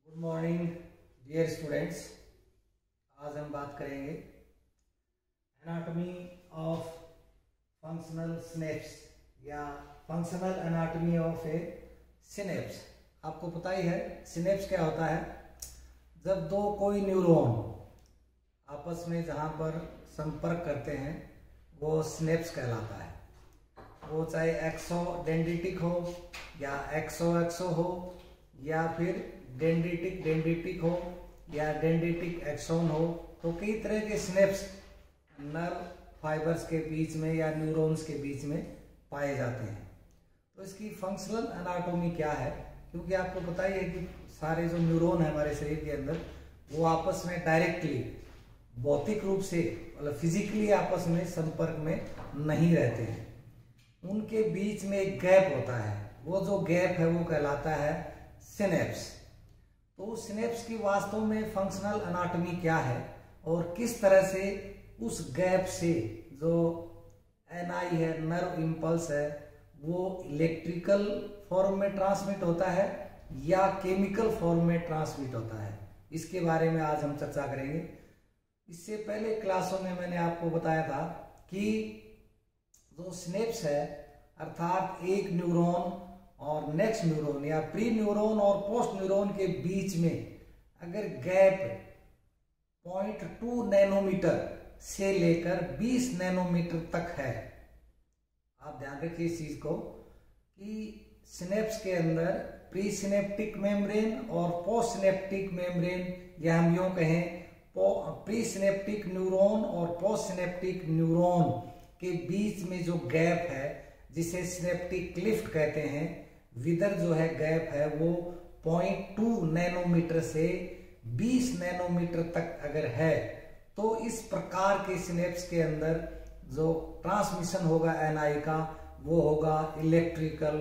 Good morning dear students. आज हम बात करेंगे एनाटॉमी ऑफ फंक्शनल सिनेप्स या functional anatomy of a synapse. आपको पता ही है सिनेप्स क्या होता है। जब दो कोई न्यूरॉन आपस में जहाँ पर संपर्क करते हैं वो सिनेप्स कहलाता है। वो चाहे एक्सोडेंड्रिटिक हो या एक्सो हो या फिर डेंड्रिटिक हो या डेंड्रिटिक एक्सोन हो, तो कई तरह के सिनेप्स नर्व फाइबर्स के बीच में या न्यूरॉन्स के बीच में पाए जाते हैं। तो इसकी फंक्शनल एनाटॉमी क्या है, क्योंकि आपको पता ही है कि सारे जो न्यूरॉन है हमारे शरीर के अंदर वो आपस में डायरेक्टली भौतिक रूप से मतलब फिजिकली आपस में संपर्क में नहीं रहते हैं। उनके बीच में एक गैप होता है, वो जो गैप है वो कहलाता है सिनेप्स। तो सिनेप्स की वास्तव में फंक्शनल एनाटॉमी क्या है और किस तरह से उस गैप से जो एनआई है, नर्व इंपल्स है, वो इलेक्ट्रिकल फॉर्म में ट्रांसमिट होता है या केमिकल फॉर्म में ट्रांसमिट होता है, इसके बारे में आज हम चर्चा करेंगे। इससे पहले क्लासों में मैंने आपको बताया था कि जो सिनेप्स है अर्थात एक न्यूरॉन और नेक्स्ट न्यूरॉन या प्री न्यूरॉन और पोस्ट न्यूरॉन के बीच में अगर गैप 0.2 नैनोमीटर से लेकर 20 नैनोमीटर तक है, आप ध्यान रखिए इस चीज को कि सिनेप्स के अंदर प्री सिनेप्टिक मेम्ब्रेन और पोस्ट सिनेप्टिक मेम्ब्रेन, या हम यूं कहें प्री सिनेप्टिक न्यूरॉन और पोस्ट सिनेप्टिक न्यूरॉन के बीच में जो गैप है जिसे सिनेप्टिक क्लिफ्ट कहते हैं, विदर जो है गैप है वो 0.2 नैनोमीटर से 20 नैनोमीटर तक अगर है, तो इस प्रकार के सिनेप्स के अंदर जो ट्रांसमिशन होगा एनआई का वो होगा इलेक्ट्रिकल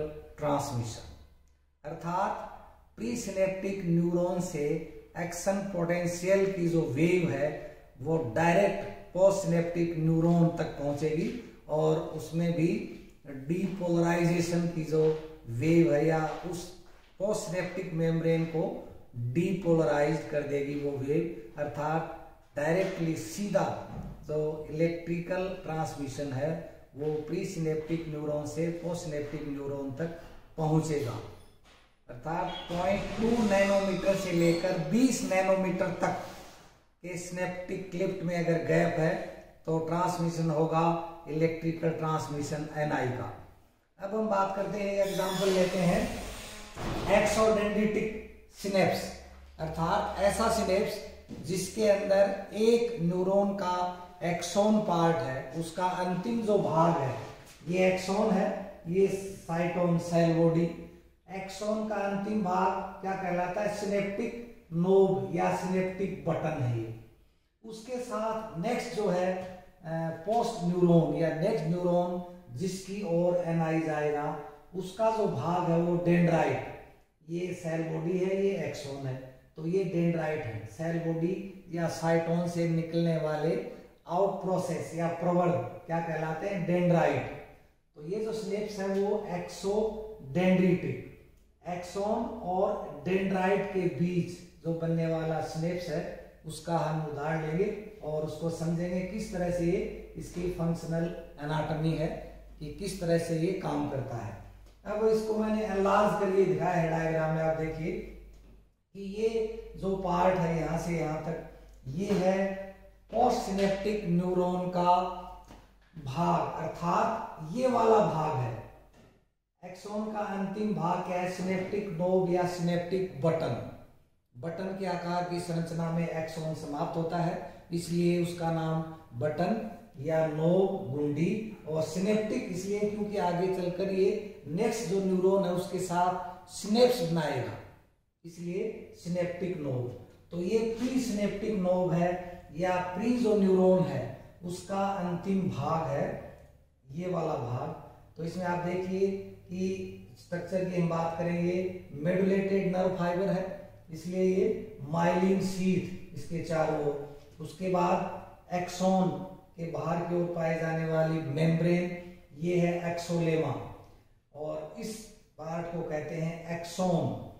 ट्रांसमिशन। अर्थात प्री सिनेप्टिक न्यूरॉन से एक्शन पोटेंशियल की जो वेव है वो डायरेक्ट पोस्ट सिनेप्टिक न्यूरॉन तक पहुंचेगी और उसमें भी डीपोलराइजेशन की जो वेव है या उस पोस्ट सिनेप्टिक मेम्ब्रेन को डीपोलराइज कर देगी वो वेव। अर्थात डायरेक्टली सीधा जो इलेक्ट्रिकल ट्रांसमिशन है वो प्री सिनेप्टिक न्यूरॉन से पोस्ट सिनेप्टिक न्यूरॉन तक पहुंचेगा। अर्थात 0.2 नैनोमीटर से लेकर 20 नैनोमीटर तक के सिनेप्टिक क्लिफ्ट में अगर गैप है तो ट्रांसमिशन होगा इलेक्ट्रिकल ट्रांसमिशन एनआई का। अब हम बात करते हैं, एग्जांपल लेते हैं एक्सोडेंड्रिटिक सिनेप्स, अर्थात ऐसा सिनेप्स जिसके अंदर एक न्यूरॉन का एक्सोन पार्ट है, उसका अंतिम जो भाग है ये एक्सोन है, ये साइटोन सेल बॉडी। एक्सोन का अंतिम भाग क्या कहलाता है, सिनेप्टिक नोब या सिनेप्टिक बटन है ये। उसके साथ नेक्स्ट जो है पोस्ट न्यूरॉन या नेक्स्ट न्यूरॉन जिसकी ओर एनआई जाएगा, उसका जो भाग है वो डेंड्राइट, ये सेल बॉडी है, ये एक्सोन है, तो ये डेंड्राइट है। सेल बॉडी या साइटोन से निकलने वाले आउट प्रोसेस या प्रवर्ग क्या कहलाते हैं, डेंड्राइट। तो ये जो सिनेप्स है वो एक्सोडेंड्रिटिक, एक्सोन और डेंड्राइट के बीच जो बनने वाला सिनेप्स है उसका हम उदाहरण लेंगे और उसको समझेंगे किस तरह से ये इसकी फंक्शनल एनाटॉमी है कि किस तरह से ये काम करता है। अब इसको मैंने एनलार्ज करके दिखाया है डायग्राम में, आप देखिए कि ये जो पार्ट है यहाँ से यहाँ तक ये है पोस्ट सिनेप्टिक न्यूरॉन का भाग, अर्थात ये वाला भाग है। एक्सोन का अंतिम भाग क्या है, सिनेप्टिक नोब या सिनेप्टिक बटन। बटन के आकार की संरचना में एक्सोन समाप्त होता है, इसलिए उसका नाम बटन या नोब गुंडी, और सिनेप्टिक इसलिए क्योंकि आगे चलकर ये नेक्स्ट जो न्यूरॉन है उसके साथ सिनेप्स बनाएगा, इसलिए सिनेप्टिक नोब। तो ये प्री सिनेप्टिक नोब है या प्री जो न्यूरॉन है उसका अंतिम भाग है ये वाला भाग। तो इसमें आप देखिए कि स्ट्रक्चर की हम बात करेंगे, मेडुलेटेड नर्व फाइबर है, इसलिए ये माइलिन शीथ इसके चारों ओर। उसके बाद एक्सोन के बाहर की ओर पाए जाने वाली मेम्ब्रेन, ये है एक्सोलेमा, और इस पार्ट को कहते हैं एक्सोन।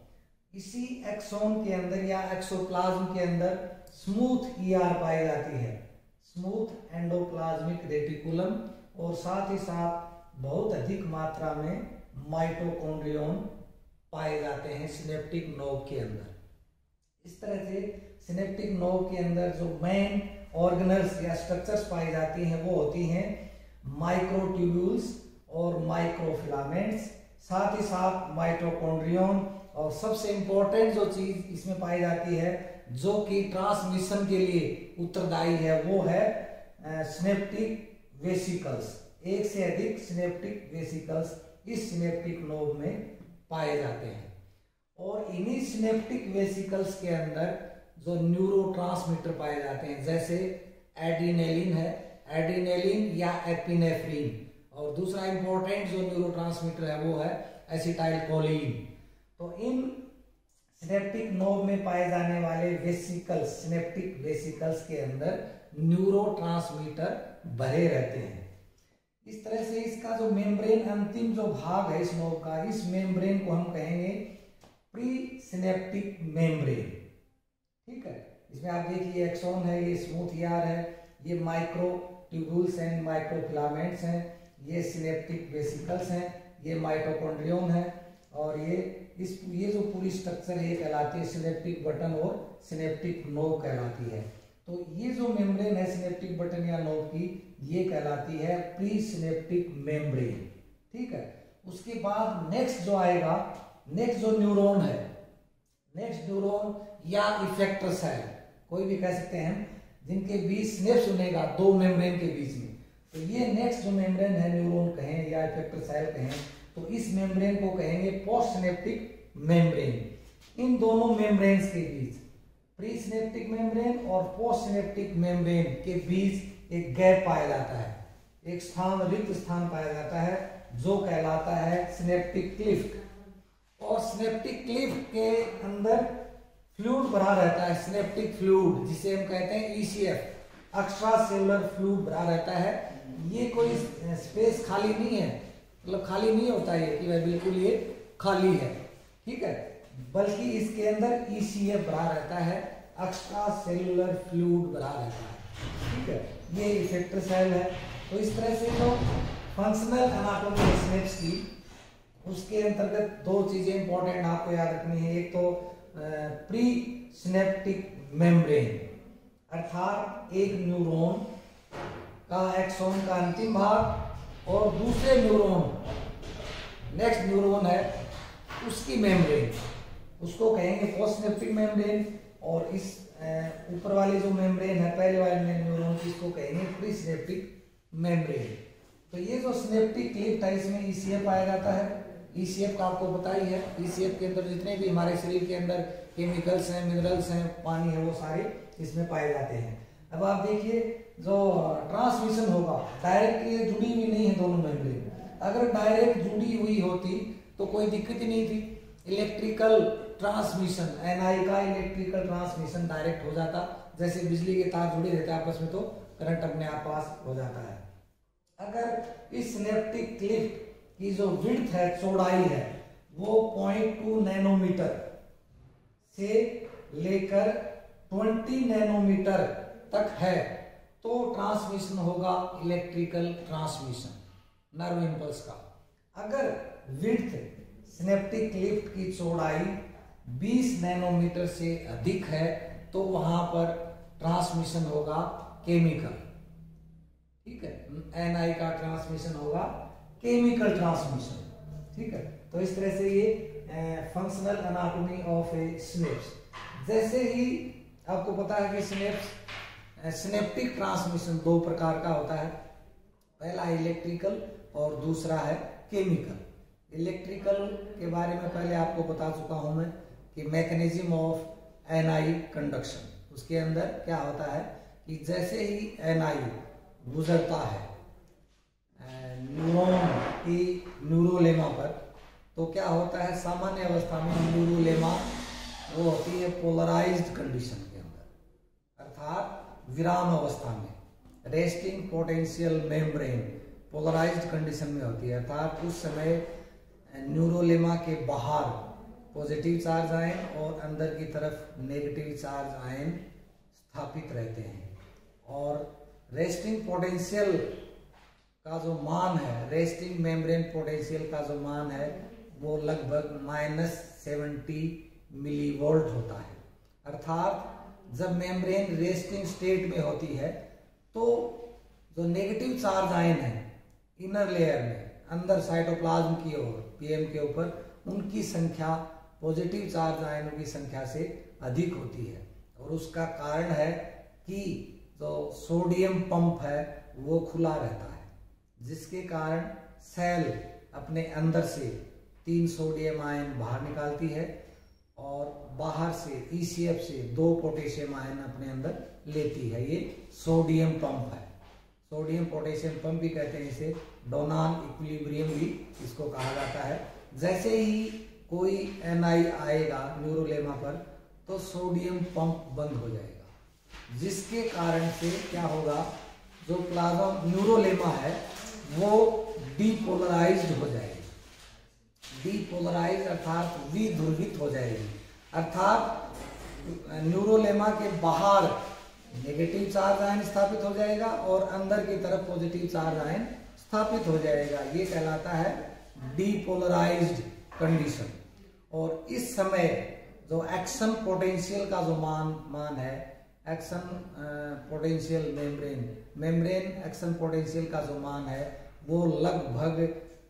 इसी एक्सोन के अंदर या एक्सोप्लाज्म के अंदर स्मूथ ईआर पाई जाती है, स्मूथ एंडोप्लाज्मिक रेटिकुलम, और साथ ही साथ बहुत अधिक मात्रा में माइटोकॉन्ड्रियन पाए जाते हैं सिनेप्टिक नोब के अंदर। इस तरह से सिनेप्टिक नोब के अंदर जो मेन ऑर्गेनल्स या स्ट्रक्चर्स पाई जाती हैं वो होती हैं माइक्रोट्यूब्यूल्स और माइक्रोफिलामेंट्स, साथ ही साथ माइटोकॉन्ड्रियन, और सबसे इंपॉर्टेंट जो चीज इसमें पाई जाती है जो कि ट्रांसमिशन के लिए उत्तरदायी है वो है सिनेप्टिक वेसिकल्स। एक से अधिक सिनेप्टिक वेसिकल्स इस सिनेप्टिक नोब में पाए जाते हैं, और इन्हीं सिनेप्टिक वेसिकल्स के अंदर जो न्यूरोट्रांसमीटर पाए जाते हैं, जैसे एड्रीनेलिन है, एड्रीनेलिन या एपिनेफ्रिन, और दूसरा इंपॉर्टेंट जो न्यूरोट्रांसमीटर है वो है एसिटाइलकोलिन। तो इन सिनेप्टिक नोब में पाए जाने वाले वेसिकल्स, सिनेप्टिक वेसिकल्स के अंदर न्यूरोट्रांसमीटर भरे रहते हैं। इस तरह से इसका जो मेम्ब्रेन, अंतिम जो भाग है इस नोब का, इस मेम्ब्रेन को हम कहेंगे प्री सिनेप्टिक मेम्ब्रेन। ठीक है, इसमें आप देखिए एक्सोन है, ये स्मूथ ईआर है, ये माइक्रो ट्यूब्यूल्स एंड माइक्रोफिलामेंट्स हैं, ये सिनेप्टिक वेसिकल्स हैं, ये माइटोकॉन्ड्रियन है, और ये जो पूरी स्ट्रक्चर है ये कहलाती है सिनेप्टिक बटन और सिनेप्टिक नोब कहलाती है। तो ये जो मेम्ब्रेन है सिनेप्टिक बटन या नोब की, ये कहलाती है प्री सिनेप्टिक मेम्ब्रेन। ठीक है, उसके बाद नेक्स्ट जो आएगा, नेक्स्ट जो न्यूरॉन है, नेक्स्ट न्यूरॉन या इफेक्टर सेल, कोई भी कह सकते हैं, जिनके बीच सिनेप्स बनेगा दो मेम्ब्रेन के बीच में, तो ये नेक्स्ट जो मेम्ब्रेन है, न्यूरॉन कहें या इफेक्टर सेल कहें, तो इस मेम्ब्रेन को कहेंगे पोस्ट सिनेप्टिक मेम्ब्रेन। इन दोनों मेम्ब्रेन्स के बीच, प्री सिनेप्टिक मेम्ब्रेन और पोस्ट सिनेप्टिक मेम्ब्रेन के बीच एक गैप पाया जाता है, एक स्थान, रिक्त स्थान पाया जाता है, जो कहलाता है सिनेप्टिक क्लिफ्ट। और सिनेप्टिक क्लिफ्ट के अंदर फ्लूइड भरा रहता है, सिनेप्टिक फ्लूइड, जिसे हम कहते हैं ईसीएफ, एक्स्ट्रा सेलुलर फ्लूइड भरा रहता है। ये कोई स्पेस खाली नहीं है, मतलब खाली नहीं होता है कि वह बिल्कुल ये खाली है, ठीक है, बल्कि इसके अंदर ईसीएफ भरा रहता है, एक्स्ट्रा सेलुलर फ्लूइड भरा रहता है। ठीक है, ये इफेक्टर सेल है। तो इस तरह से जो फंक्शनल एनाटॉमी सिनेप्स की, उसके अंतर्गत दो चीजें इंपॉर्टेंट आपको याद रखनी है। एक तो प्री सिनेप्टिक मेम्ब्रेन, अर्थात एक न्यूरॉन का एक्सोन का अंतिम भाग, और दूसरे न्यूरॉन, नेक्स्ट न्यूरॉन है उसकी मेम्ब्रेन, उसको कहेंगे पोस्ट सिनेप्टिक मेम्ब्रेन। और इस ऊपर वाली जो मेम्ब्रेन है पहले वाले न्यूरॉन की, इसको कहेंगे प्री सिनेप्टिक मेम्ब्रेन। तो ये जो सिनेप्टिक क्लिफ्ट है, इसमें ईसीएफ पाया जाता है। ईसीएफ का आपको पता ही है, ईसीएफ के अंदर जितने भी हमारे शरीर के अंदर केमिकल्स हैं, मिनरल्स हैं, पानी है, वो सारे इसमें पाए जाते हैं। अब आप देखिए जो ट्रांसमिशन होगा, डायरेक्ट ये जुड़ी हुई नहीं है दोनों मेम्ब्रेन, अगर डायरेक्ट जुड़ी हुई होती तो कोई दिक्कत ही नहीं थी। इलेक्ट्रिकल ट्रांसमिशन, एनआई का इलेक्ट्रिकल ट्रांसमिशन डायरेक्ट हो जाता, जैसे बिजली के तार जुड़े रहते हैं आपस में तो करंट अपने आप पास हो जाता है। अगर इस सिनेप्टिक क्लिफ्ट की जो विड्थ है, चौड़ाई है, वो 0.2 नैनोमीटर से लेकर 20 नैनोमीटर तक है, तो ट्रांसमिशन होगा इलेक्ट्रिकल ट्रांसमिशन, नर्व इंपल्स का। अगर विड्थ सिनेप्टिक क्लिफ्ट की चौड़ाई 20 नैनोमीटर से अधिक है, तो वहां पर ट्रांसमिशन होगा केमिकल। ठीक है, एनआई का ट्रांसमिशन होगा केमिकल ट्रांसमिशन। ठीक है, तो इस तरह से ये functional anatomy of a synapse. जैसे ही आपको पता है कि सिनेप्टिक ट्रांसमिशन दो प्रकार का होता है, पहला इलेक्ट्रिकल और दूसरा है केमिकल। इलेक्ट्रिकल के बारे में पहले आपको बता चुका हूं मैं कि मैकेनिज्म ऑफ एनआई कंडक्शन, उसके अंदर क्या होता है कि जैसे ही एनआई गुजरता है न्यूरॉन की न्यूरोलेमा पर, तो क्या होता है, सामान्य अवस्था में न्यूरोलेमा वो होती है पोलराइज्ड कंडीशन के अंदर, अर्थात विराम अवस्था में, resting potential membrane polarised condition में होती है, अर्थात उस समय न्यूरोलेमा के बाहर पॉजिटिव चार्ज आयन और अंदर की तरफ नेगेटिव चार्ज आयन स्थापित रहते हैं। और रेस्टिंग पोटेंशियल का जो मान है, रेस्टिंग मेम्ब्रेन पोटेंशियल का जो मान है वो लगभग -70 मिलीवोल्ट होता है। अर्थात जब मेम्ब्रेन रेस्टिंग स्टेट में होती है तो जो नेगेटिव चार्ज आयन है इनर लेयर में, अंदर साइटोप्लाज्म की ओर, पीएम के ऊपर, उनकी संख्या पॉजिटिव चार्ज आयनों की संख्या से अधिक होती है। और उसका कारण है कि जो सोडियम पंप है वो खुला रहता है, जिसके कारण सेल अपने अंदर से 3 सोडियम आयन बाहर निकालती है और बाहर से ईसीएफ से 2 पोटेशियम आयन अपने अंदर लेती है। ये सोडियम पंप है, सोडियम पोटेशियम पंप भी कहते हैं इसे, डोनान इक्विलिब्रियम भी इसको कहा जाता है। जैसे ही कोई एनआई आएगा न्यूरोलेमा पर तो सोडियम पंप बंद हो जाएगा, जिसके कारण से क्या होगा, जो प्लाज्मा न्यूरोलेमा है वो डीपोलराइज्ड हो जाएगी। डीपोलराइज अर्थात विध्रुवित हो जाएगी, अर्थात न्यूरोलेमा के बाहर नेगेटिव चार्ज आयन स्थापित हो जाएगा और अंदर की तरफ पॉजिटिव चार्ज आयन स्थापित हो जाएगा। ये कहलाता है डीपोलराइज्ड कंडीशन। और इस समय जो एक्शन पोटेंशियल का जो मान है, action potential membrane action potential का जो मान है वो लगभग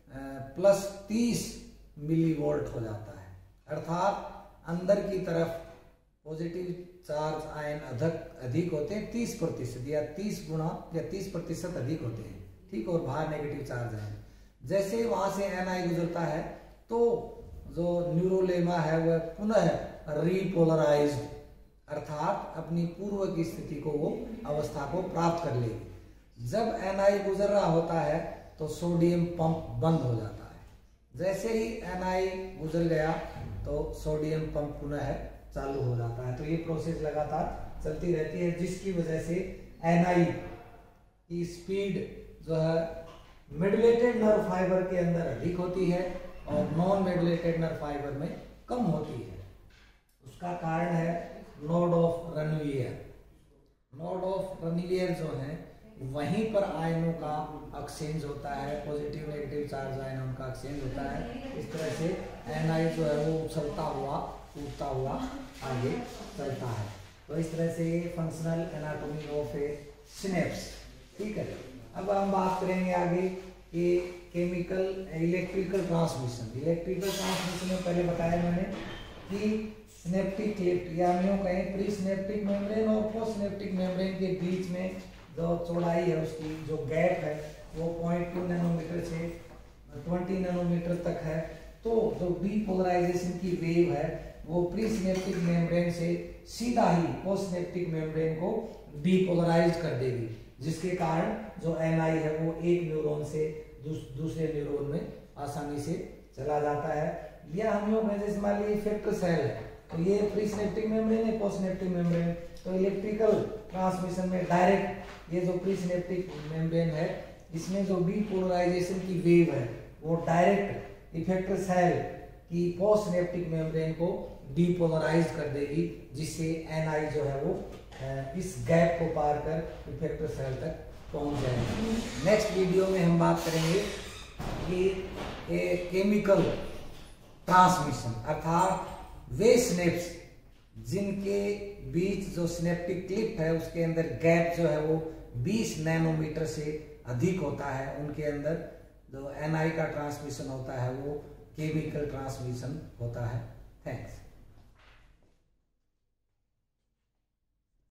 +30 मिलीवोल्ट हो जाता है। अर्थात अंदर की तरफ पॉजिटिव चार्ज आयन अधिक होते हैं 30% या 30 गुना या 30% अधिक होते हैं, ठीक, और बाहर नेगेटिव चार्ज आयन। जैसे वहां से एनआई गुजरता है तो जो न्यूरोलेमा है वह पुनः रीपोलराइज्ड अर्थात अपनी पूर्व की स्थिति को, वो अवस्था को प्राप्त कर लेगी। जब एनआई गुजर रहा होता है तो सोडियम पंप बंद हो जाता है। जैसे ही एनआई गुजर गया तो सोडियम पंप पुनः चालू हो जाता है। तो ये प्रोसेस लगातार चलती रहती है, जिसकी वजह से एनआई की स्पीड जो है मेडुलेटेड नर्व फाइबर के अंदर अधिक होती है और नॉन मेडुलेटेड नर्व फाइबर में कम होती है। उसका कारण है node of Ranvier. Node of Ranvier जो है वहीं पर आयनों का एक्सचेंज होता है, पॉजिटिव नेगेटिव चार्ज आयनों का एक्सचेंज होता है। इस तरह से एनआई जो है वो उछलता हुआ कूदता हुआ आगे चलता है। तो इस तरह से ये functional anatomy of a synapse, ठीक है। अब हम बात करेंगे आगे कि chemical electrical transmission. Electrical transmission में पहले बताया मैंने कि सिनेप्टिक क्लिफ्ट या हम यूं कहें प्री सिनेप्टिक मेम्ब्रेन और पोस्ट सिनेप्टिक मेम्ब्रेन के बीच में जो चौड़ाई है, उसकी जो गैप है वो 0.2 नैनोमीटर से 20 नैनोमीटर तक है। तो जो डीपोलराइजेशन की वेव है वो प्री सिनेप्टिक मेम्ब्रेन से सीधा ही पोस्ट सिनेप्टिक मेम्ब्रेन को डीपोलराइज कर देगी, जिसके कारण जो एनआई है वो एक न्यूरॉन से दूसरे न्यूरॉन में आसानी से चला जाता है। या हम लोग जैसे मान लीजिए इफेक्टर सेल है तो ये प्री सिनेप्टिक मेम्ब्रेन है, पोस्ट सिनेप्टिक मेम्ब्रेन। तो इलेक्ट्रिकल ट्रांसमिशन में डायरेक्ट ये जो प्री सिनेप्टिक मेम्ब्रेन है इसमें जो डीपोलराइजेशन की वेव है वो डायरेक्ट इफेक्टर सेल की पोस्ट सिनेप्टिक मेम्ब्रेन को डीपोलराइज कर देगी, जिससे एनआई जो है वो इस गैप को पार कर इफेक्टर सेल तक पहुंच जाएगी। नेक्स्ट वीडियो में हम बात करेंगे कि केमिकल ट्रांसमिशन अर्थात वे सिनेप्स जिनके बीच जो सिनेप्टिक क्लिप है उसके अंदर गैप जो है वो 20 नैनोमीटर से अधिक होता है, उनके अंदर जो एनआई का ट्रांसमिशन होता है वो केमिकल ट्रांसमिशन होता है। थैंक्स।